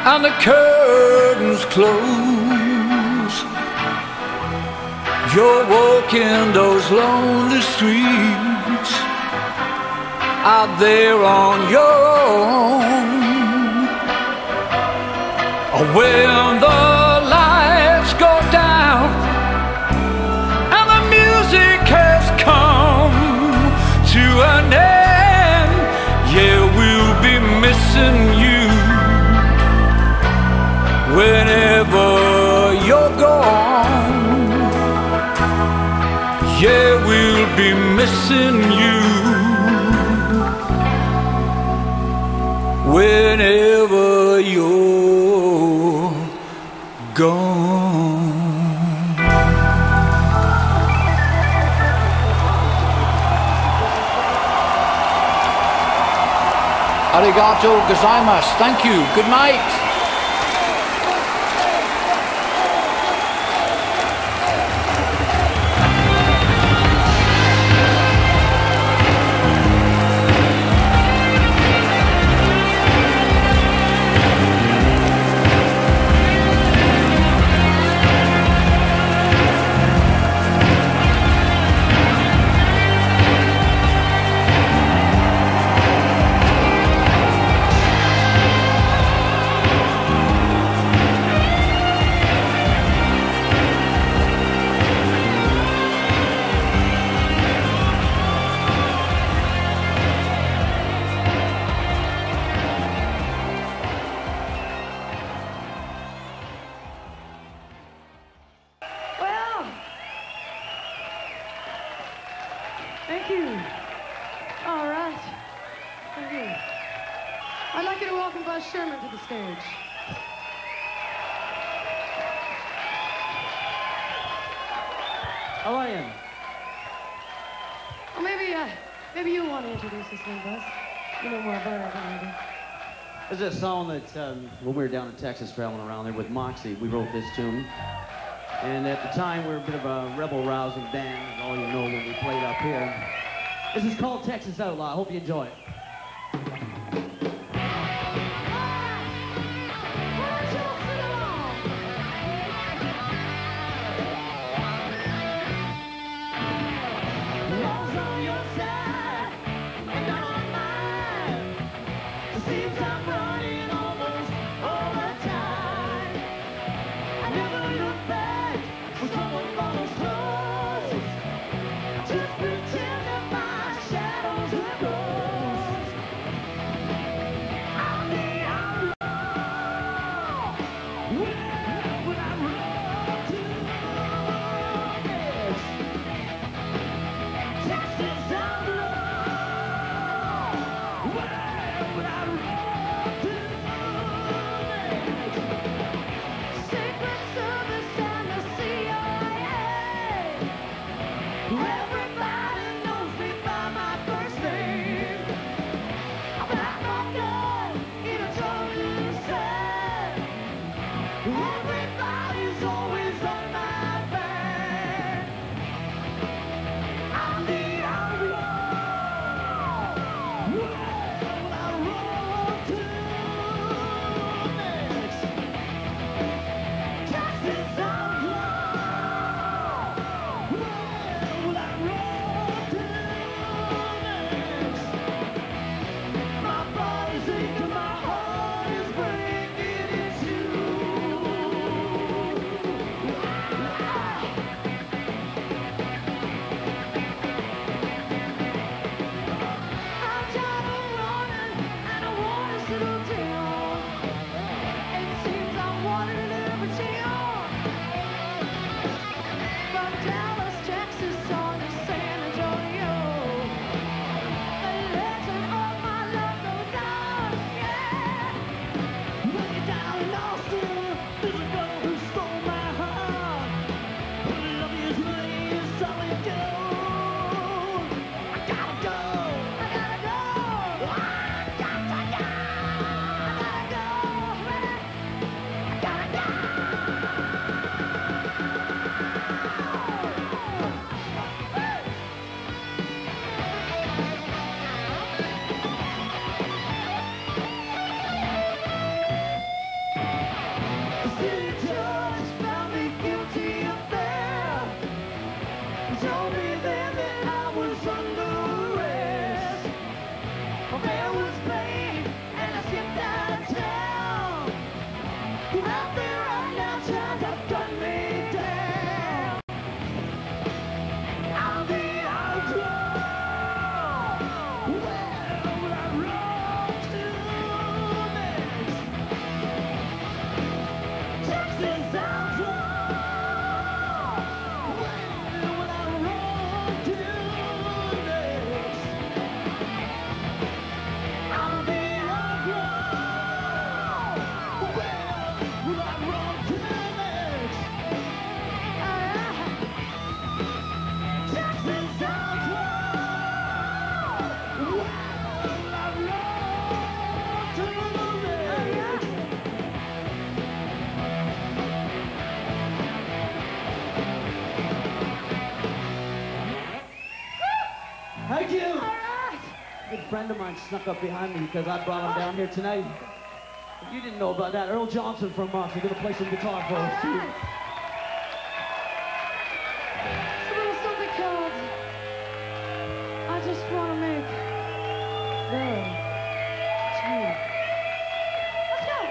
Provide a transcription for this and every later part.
and the curtains close. You're walking those lonely streets out there on your own. When the lights go down and the music has come to an end, yeah, we'll be missing you whenever you're gone. Yeah, we'll be missing you whenever you're gone. Arigato gozaimasu. Thank you. Good night. Thank you. All right. Thank you. I'd like you to welcome Buzz Sherman to the stage. How are you? Well, maybe you want to introduce this thing, Buzz. You know more about it than I do. This is a song that when we were down in Texas traveling around there with Moxie, we wrote this tune. And at the time, we were a bit of a rebel-rousing band, as all you know when we played up here. This is called Texas Outlaw. I hope you enjoy it. Just pretend that my shadows are ghosts. friend of mine snuck up behind me because I brought him down here tonight. If you didn't know about that, Earl Johnson from us is going to play some guitar for us, too. It's a little something called I Just Want to Make Love to You. Let's go!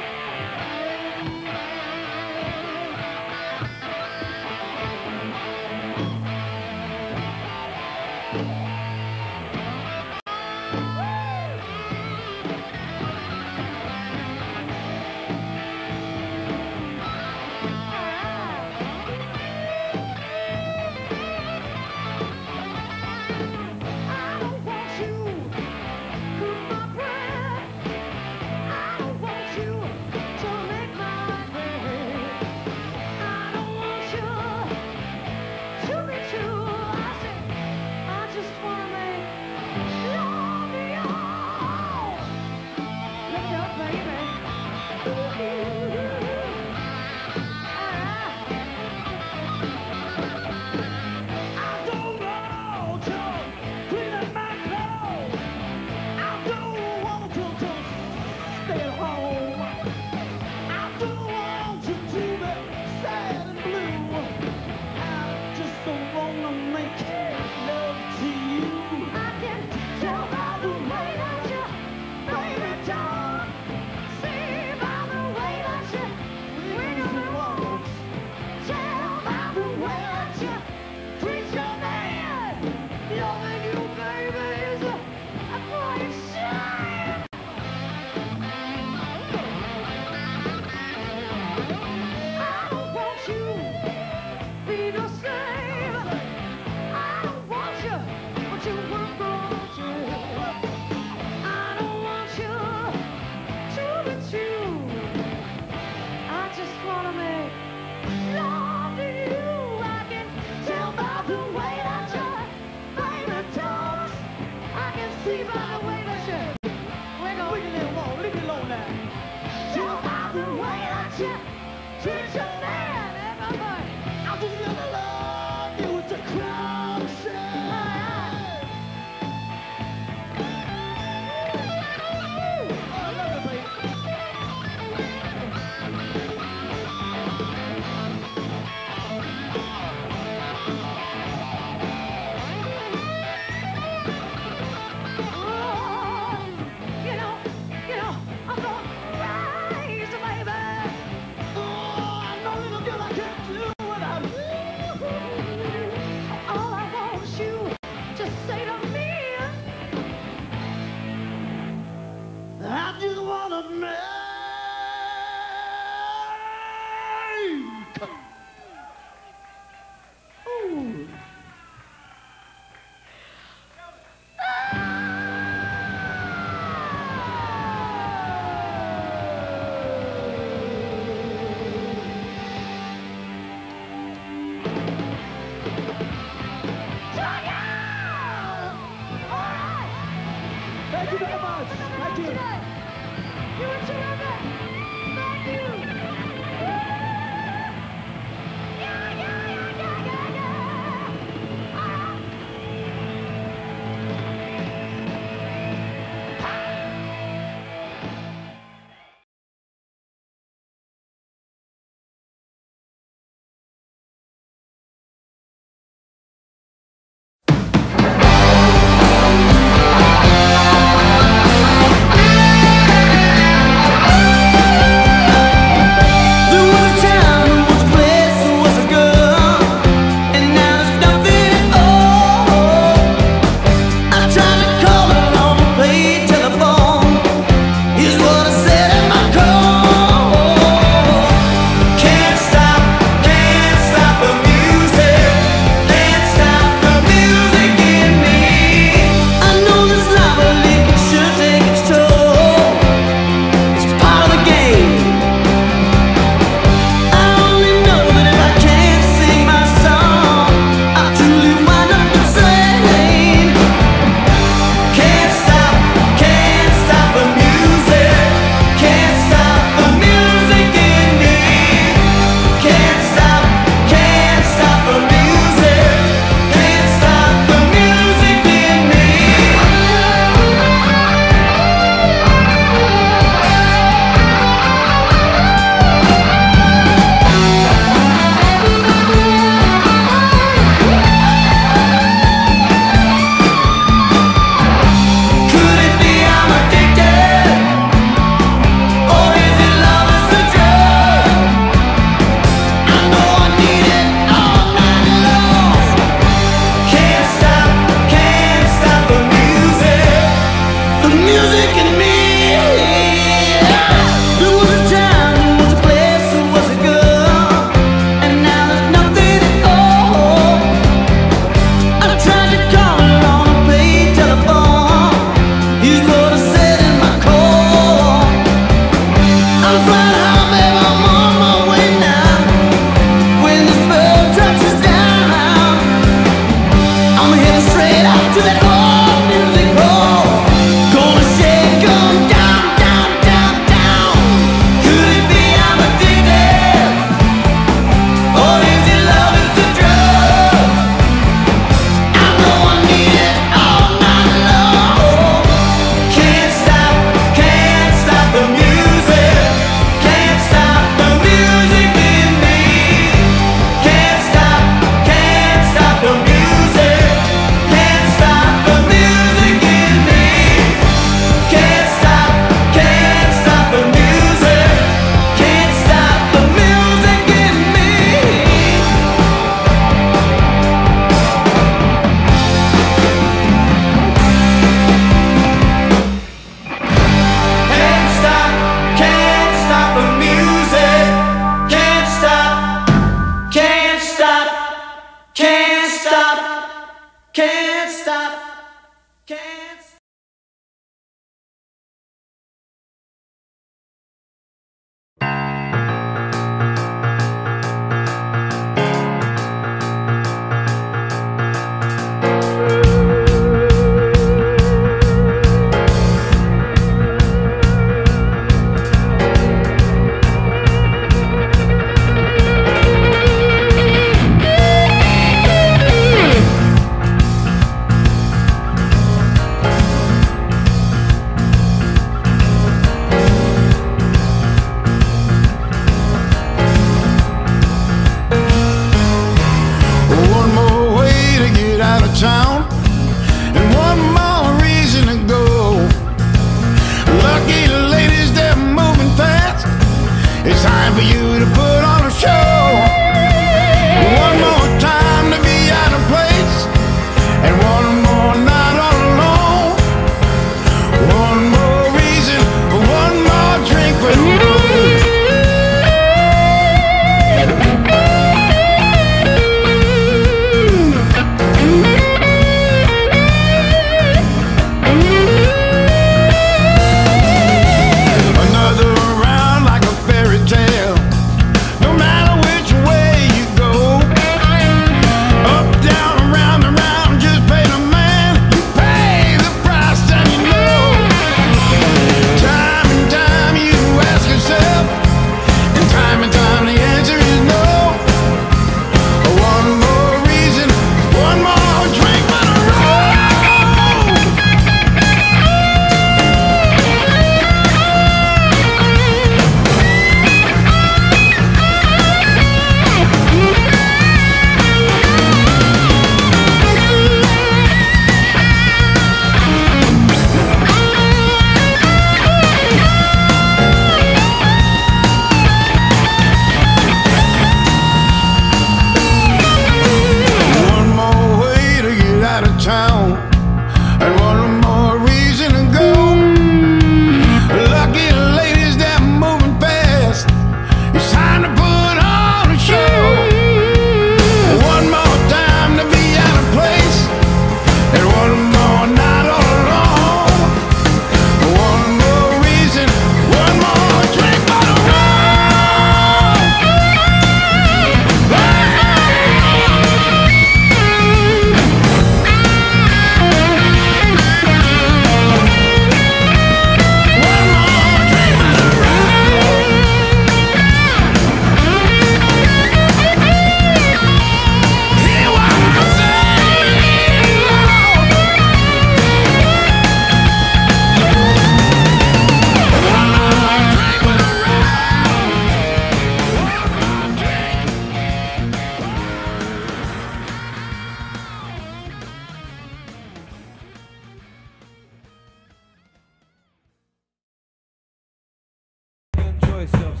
Enjoy yourselves.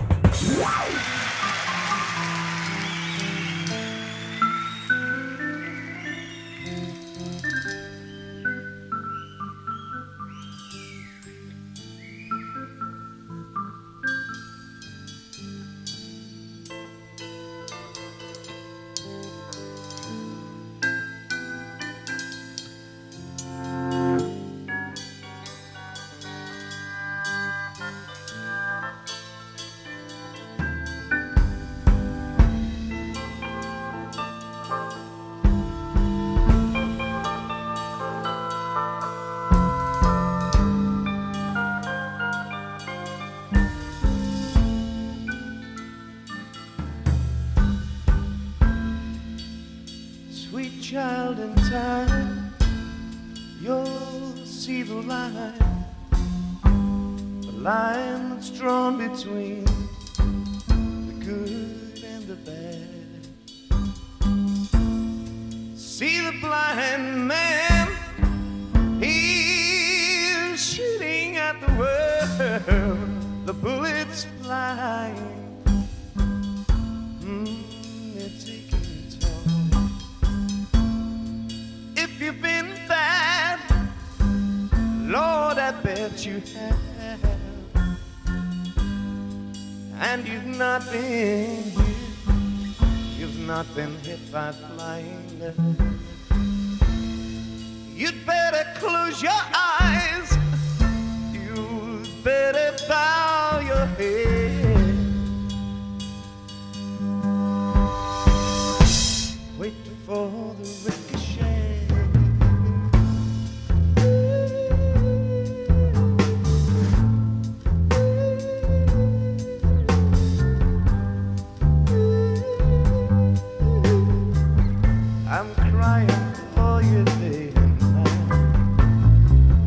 Sweet child, in time you'll see the line that's drawn between the good and the bad. See the blind man, he's shooting at the world, the bullets flying. They're taking it all. If you've been bad, Lord, I bet you have, and you've not been hit, you've not been hit by flying lead. You'd better close your eyes, you'd better bow your head. Wait for the ricochet. I'm crying for you day and night.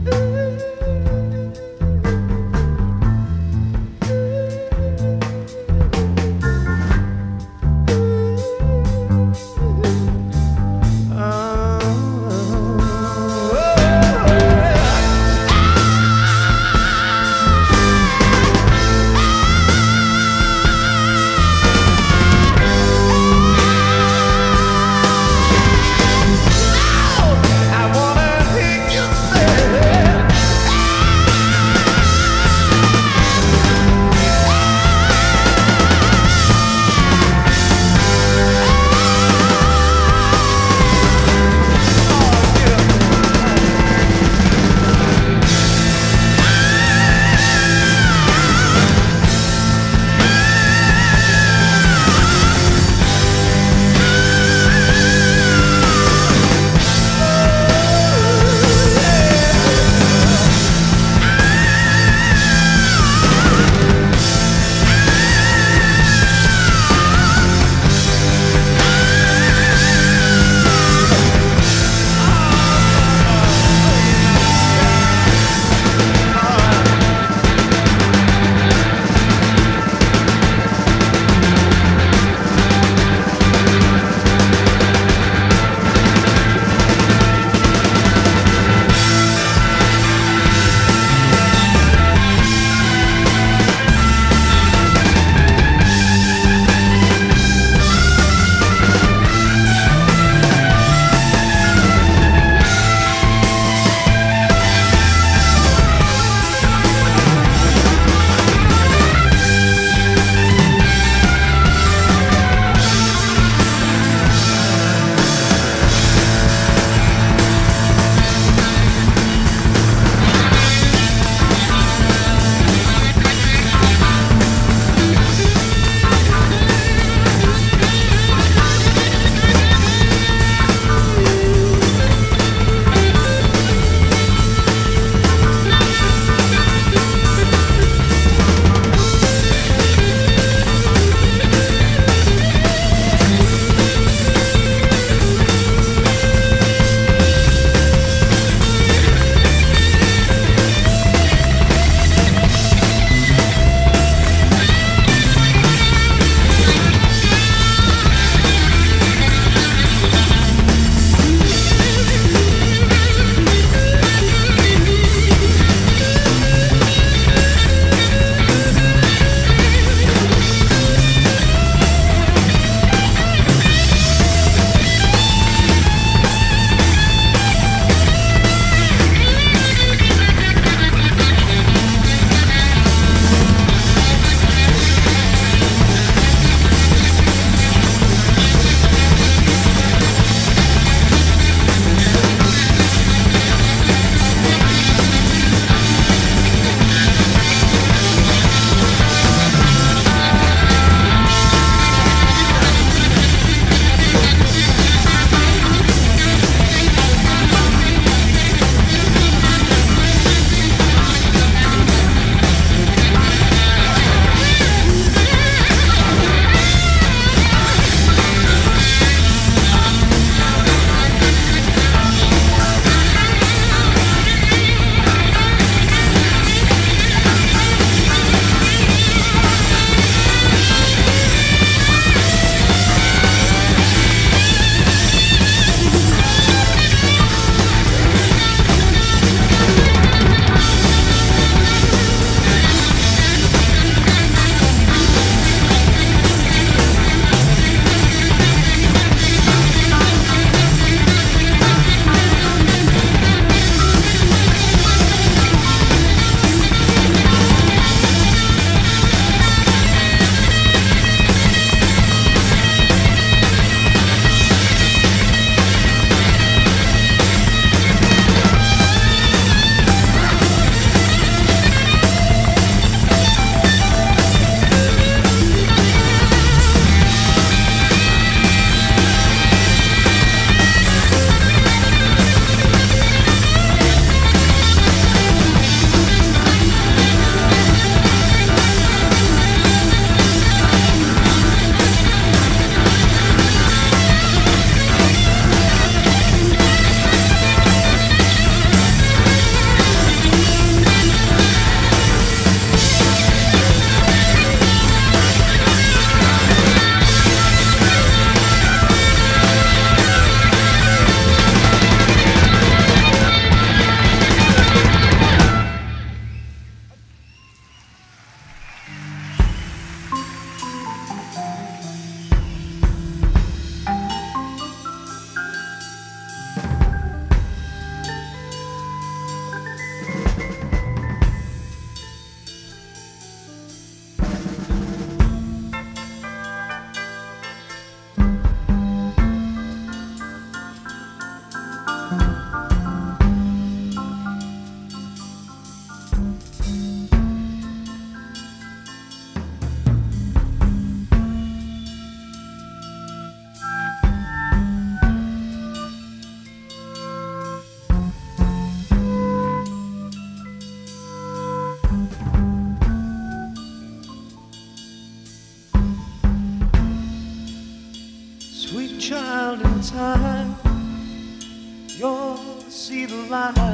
child in time, you'll see the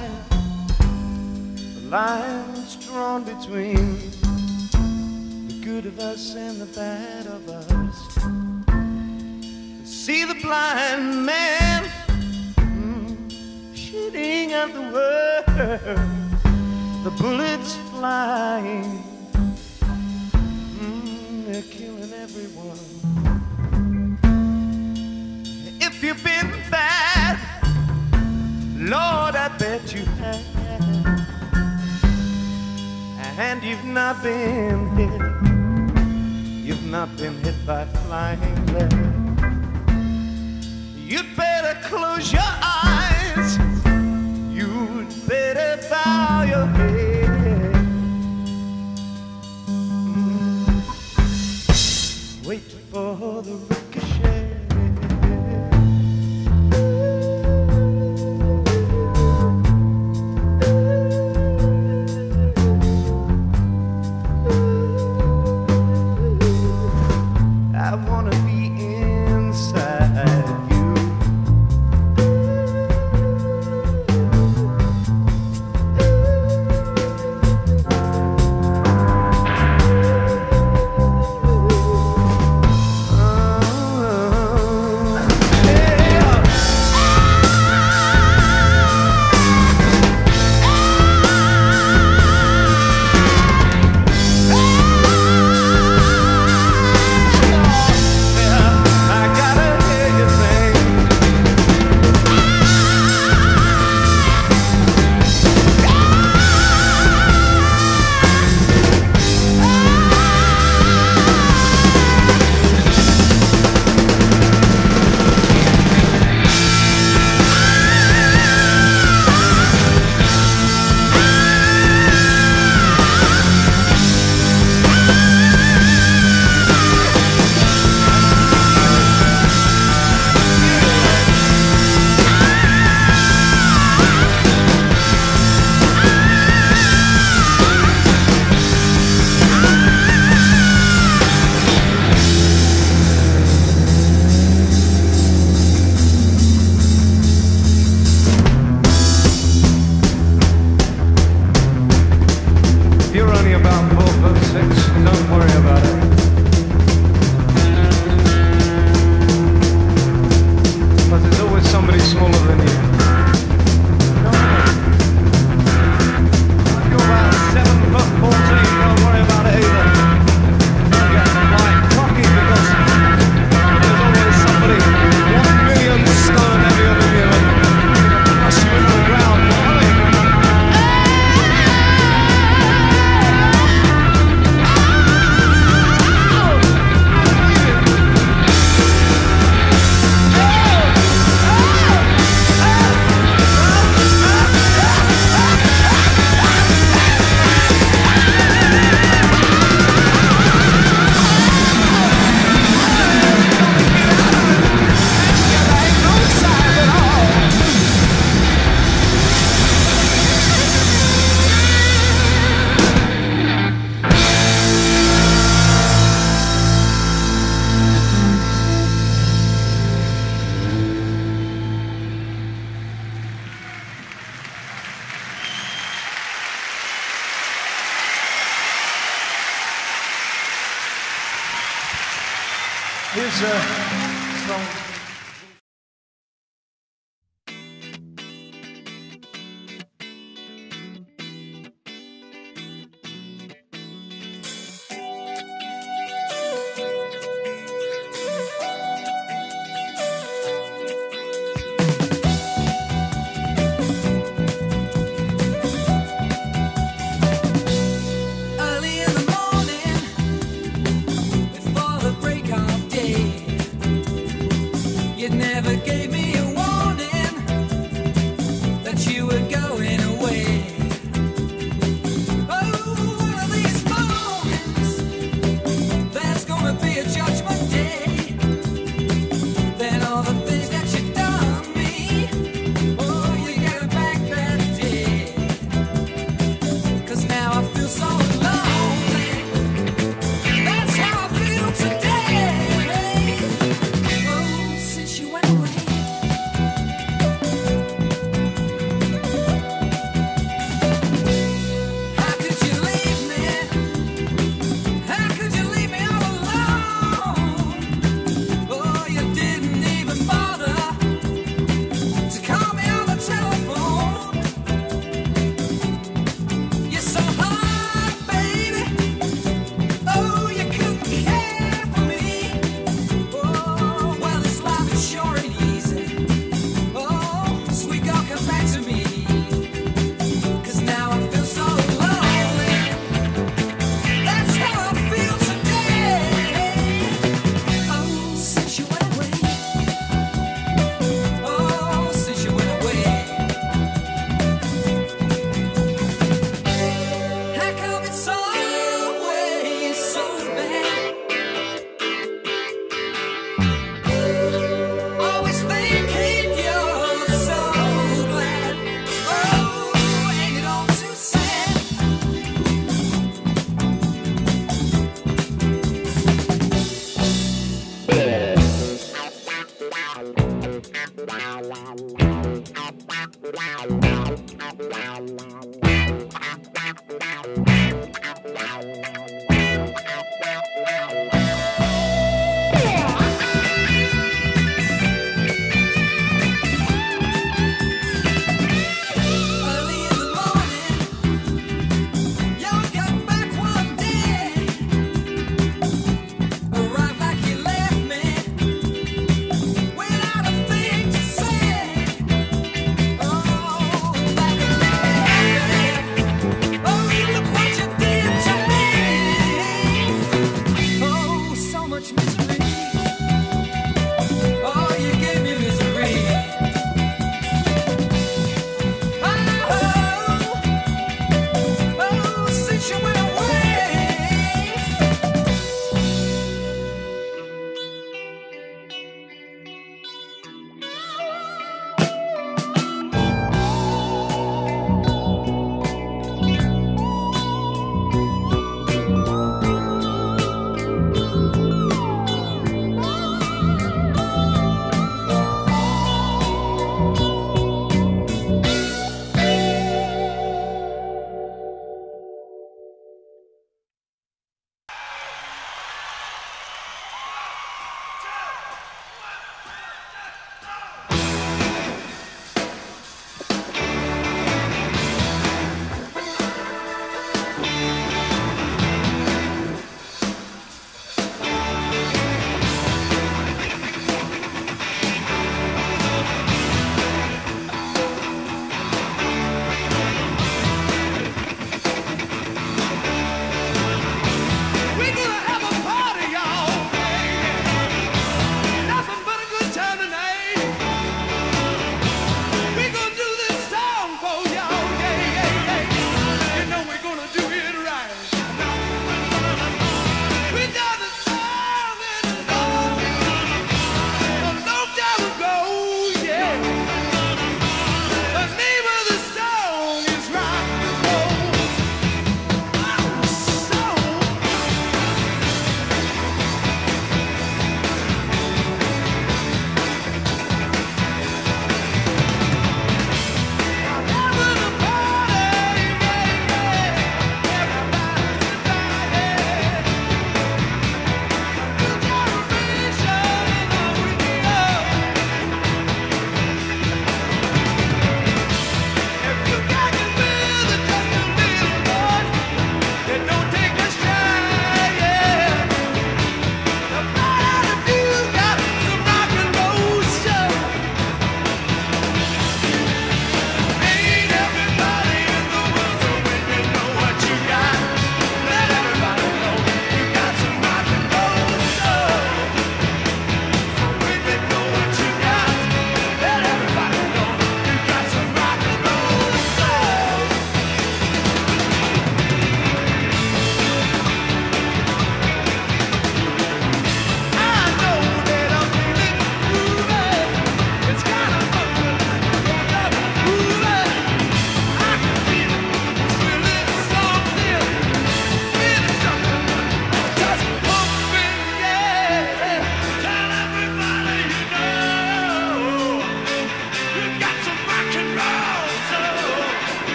lines drawn between the good of us and the bad of us. See the blind man shooting at the world, the bullets flying, they're killing everyone. If you've been bad, Lord, I bet you have, and you've not been hit by flying lead, you'd better close your eyes, you'd better bow your head. Wait for the ricochet. I wanna be inside you. You're only about 4 foot 6, don't worry about it. But there's always somebody smaller than you. You're about 7 foot 14, don't worry about it either. Don't get like cocky because there's always somebody 1 million stone heavier than you and push you into the ground. Here's a song. Early in the morning, before the break of day,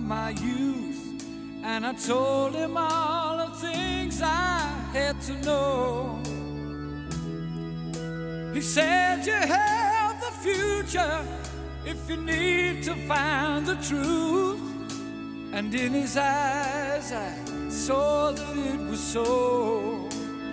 my youth, and I told him all the things I had to know. He said, you have the future if you need to find the truth. And in his eyes I saw that it was so.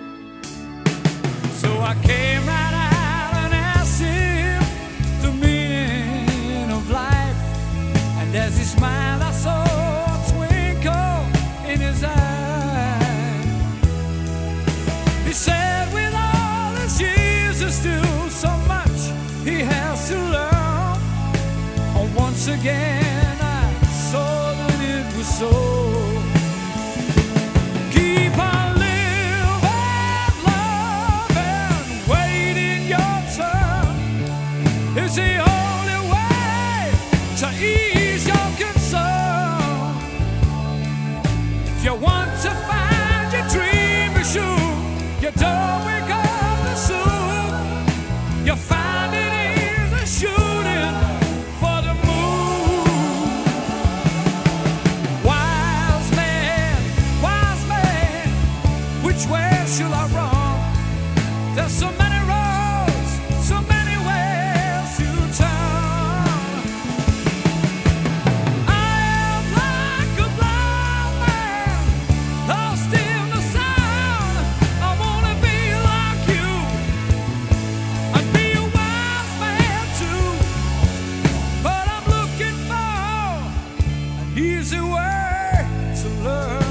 So I came right out and asked him the meaning of life. And as he smiled I saw a twinkle in his eye. He said, with all his years there's still so much he has to learn. And once again I saw that it was so. Keep on living, loving, waiting your turn is the only way to ease your concern. If you want to find your dream issue, you don't wake up too soon. You find it easy shooting for the moon. Wise man, which way shall I run? There's so many roads, so many ways to turn. I am like a blind man, lost in the sound. I wanna be like you and be a wise man too. But I'm looking for an easy way to learn.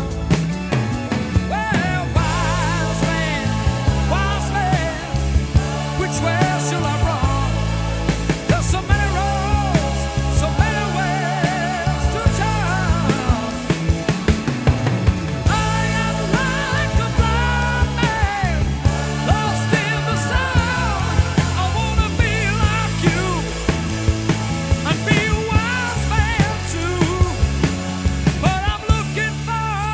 Well, wise man, which way shall I run? There's so many roads, so many ways to turn. I am like a blind man, lost in the sound. I wanna be like you and be a wise man too. But I'm looking for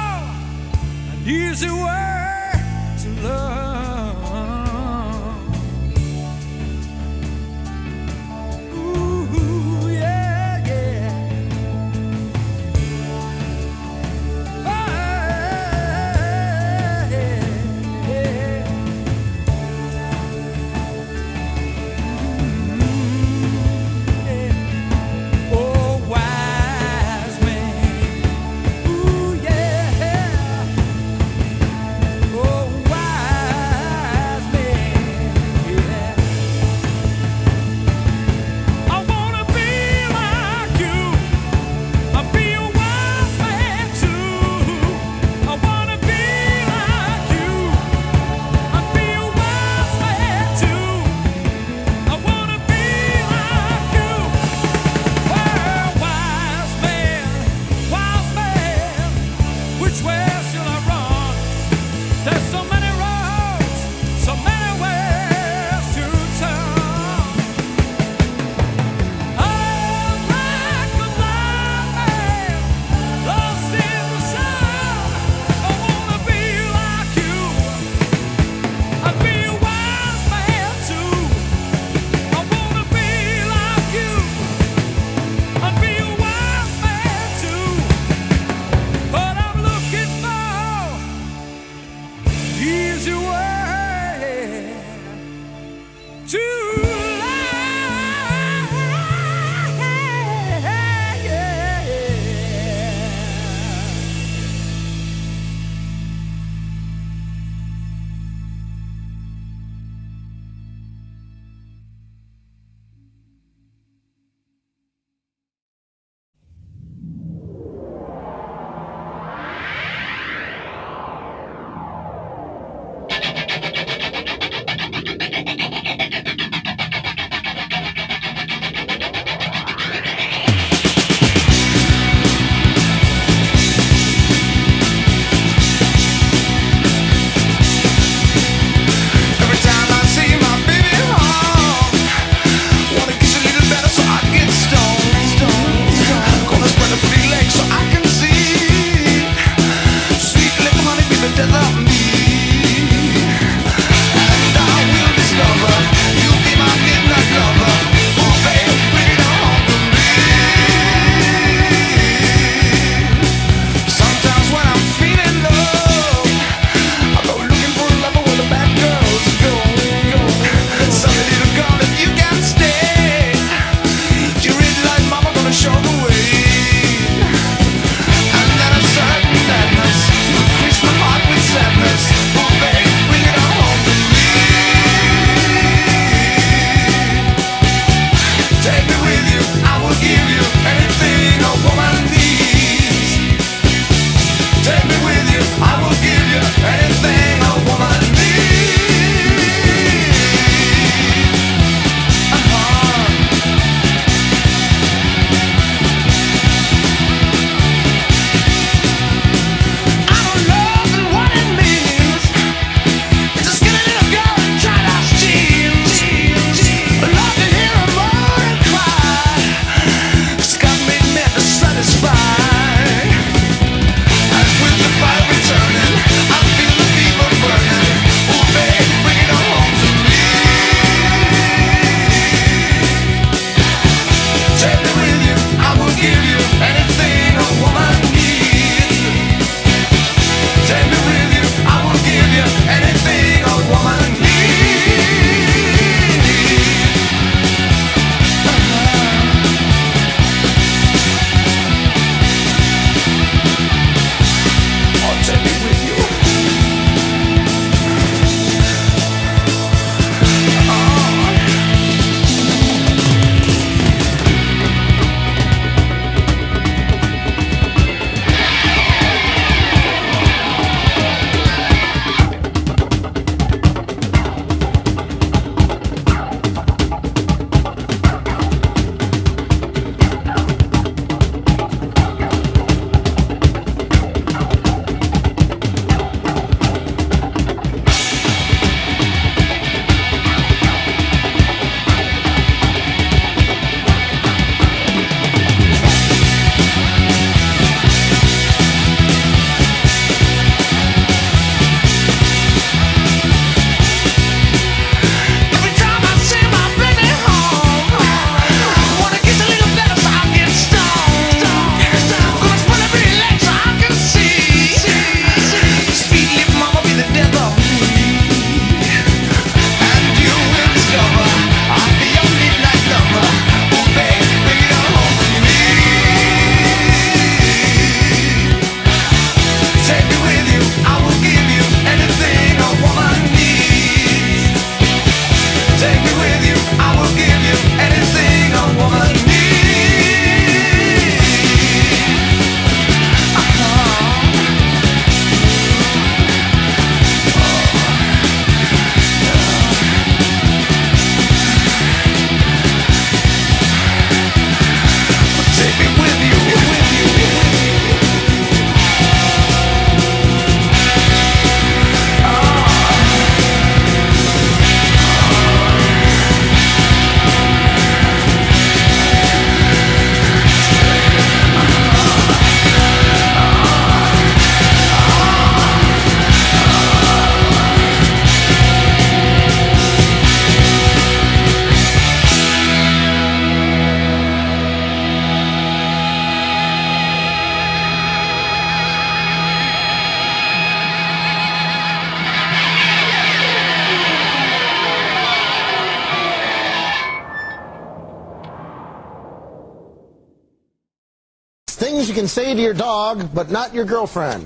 you can say to your dog, but not your girlfriend.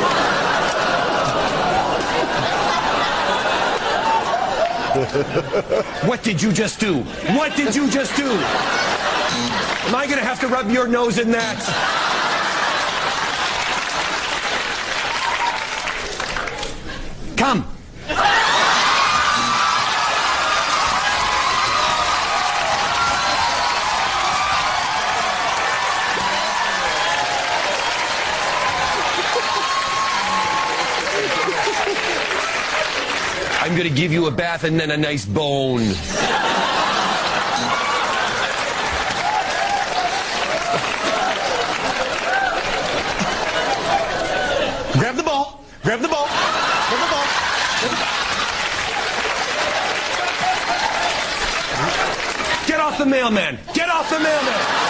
What did you just do? What did you just do? Am I going to have to rub your nose in that? Come. I'm going to give you a bath and then a nice bone. Grab the ball. Grab the ball. Grab the ball. Get off the mailman. Get off the mailman.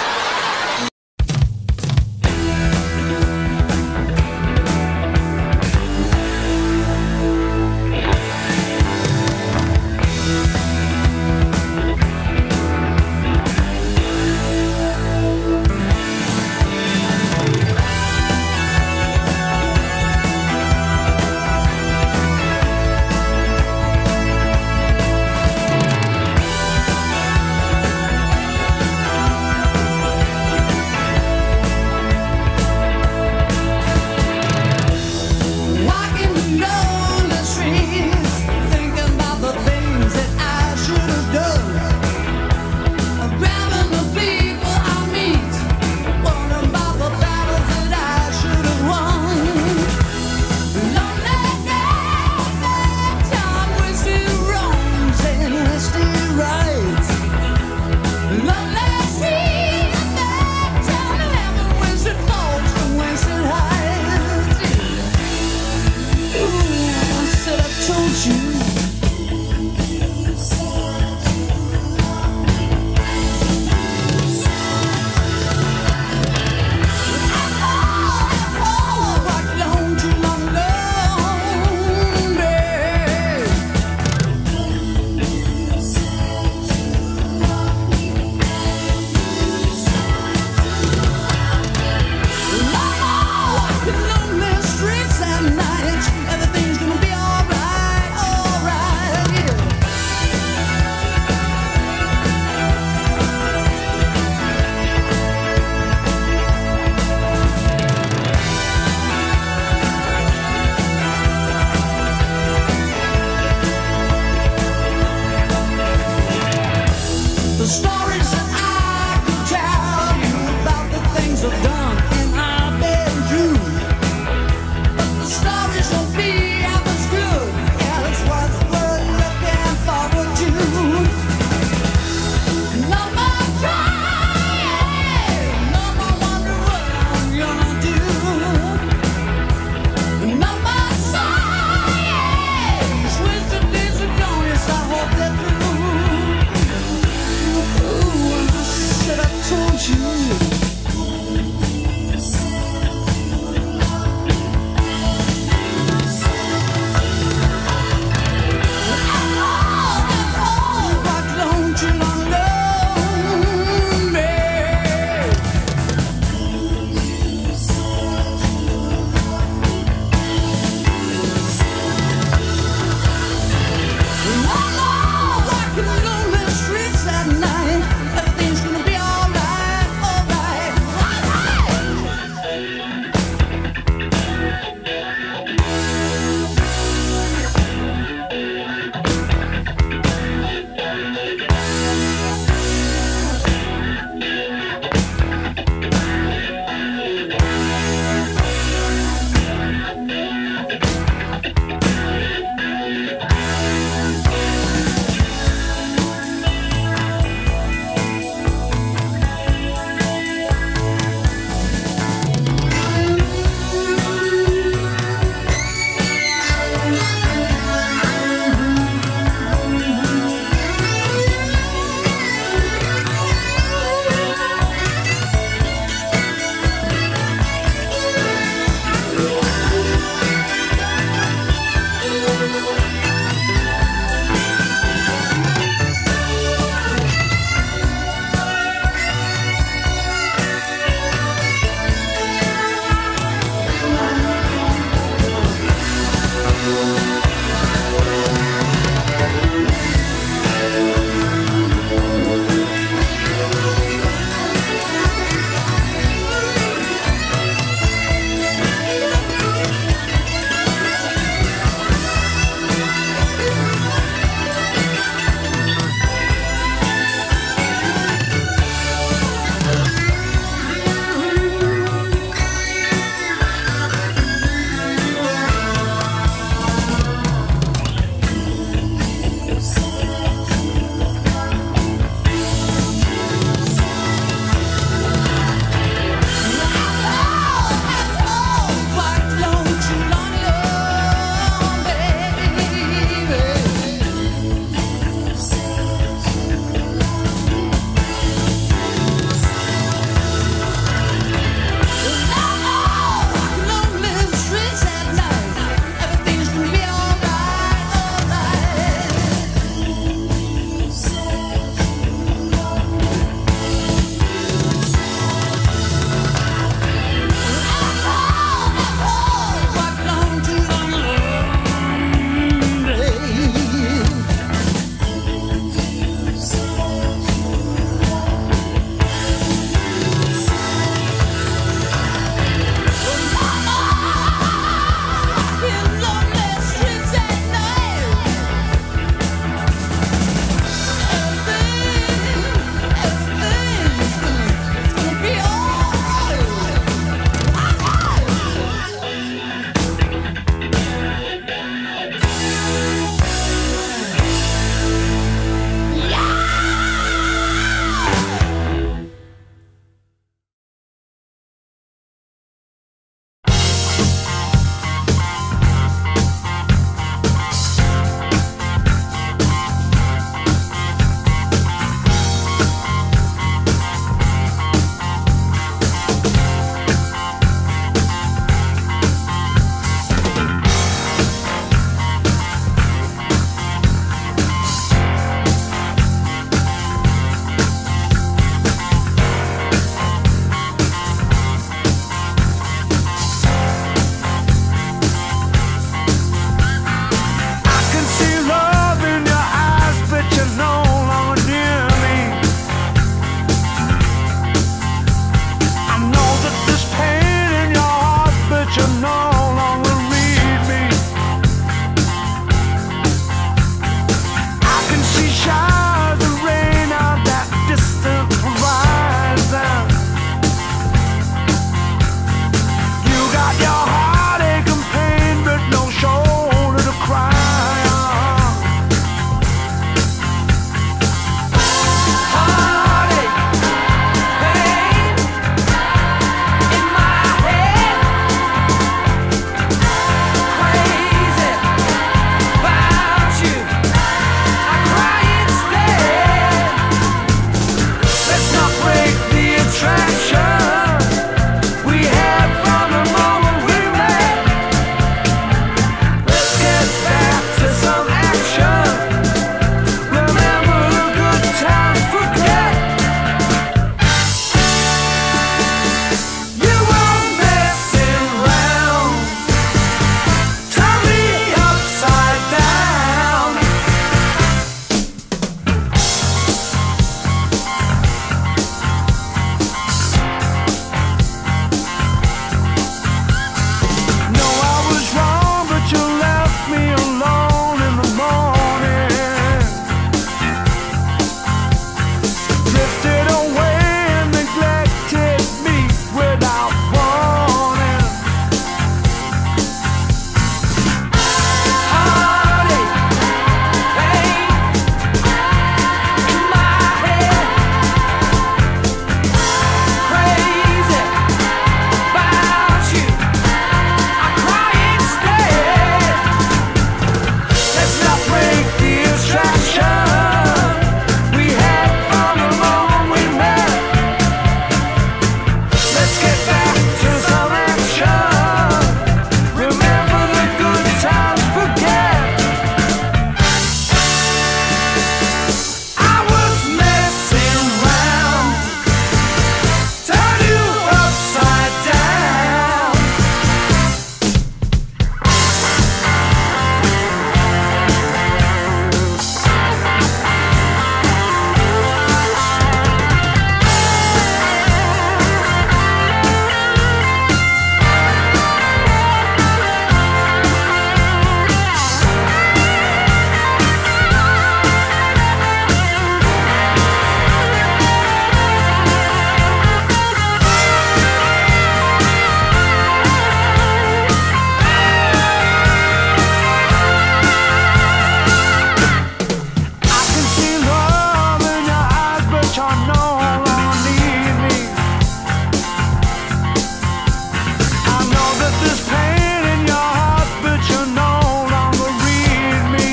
this pain in your heart, but you no longer read me.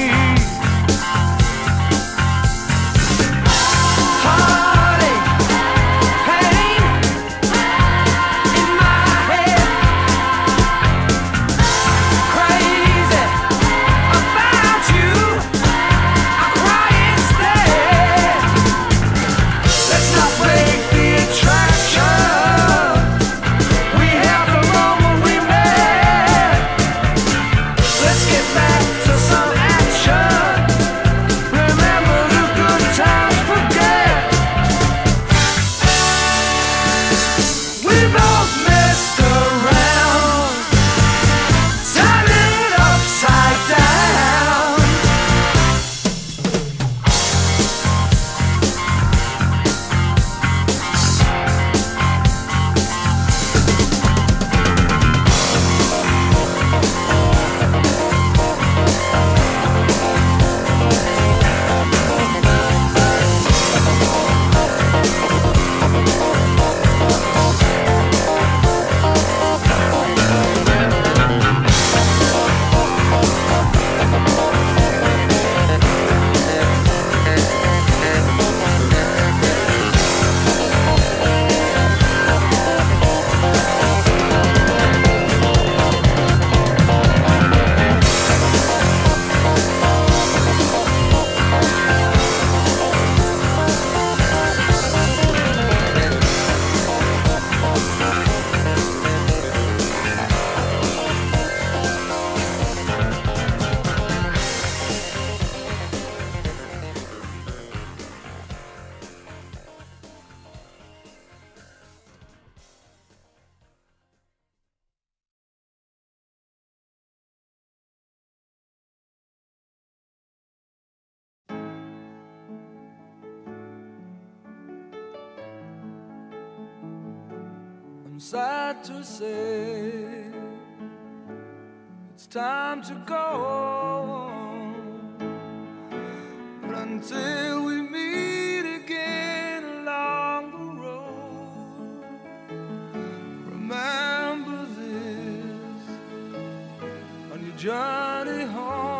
Heartache, pain in my head, crazy about you. I cry instead. Let's not break the attraction. We have the moment we met. Let's get back to some action. Remember the good times, forget. We both messed around, turned it upside down. I'm sad to say it's time to go, but until we meet again along the road, remember this on your journey home.